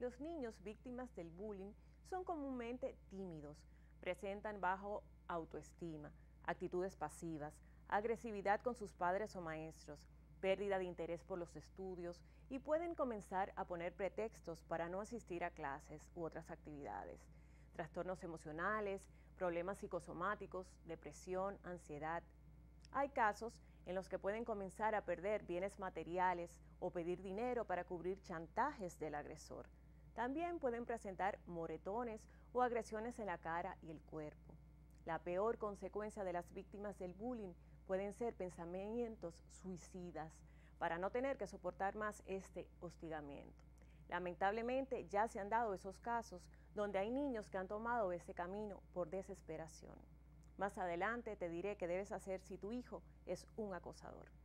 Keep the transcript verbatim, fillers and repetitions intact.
Los niños víctimas del bullying son comúnmente tímidos, presentan bajo autoestima, actitudes pasivas, agresividad con sus padres o maestros, pérdida de interés por los estudios y pueden comenzar a poner pretextos para no asistir a clases u otras actividades. Trastornos emocionales, problemas psicosomáticos, depresión, ansiedad. Hay casos en los que pueden comenzar a perder bienes materiales o pedir dinero para cubrir chantajes del agresor. También pueden presentar moretones o agresiones en la cara y el cuerpo. La peor consecuencia de las víctimas del bullying pueden ser pensamientos suicidas para no tener que soportar más este hostigamiento. Lamentablemente ya se han dado esos casos donde hay niños que han tomado ese camino por desesperación. Más adelante te diré qué debes hacer si tu hijo es un acosador.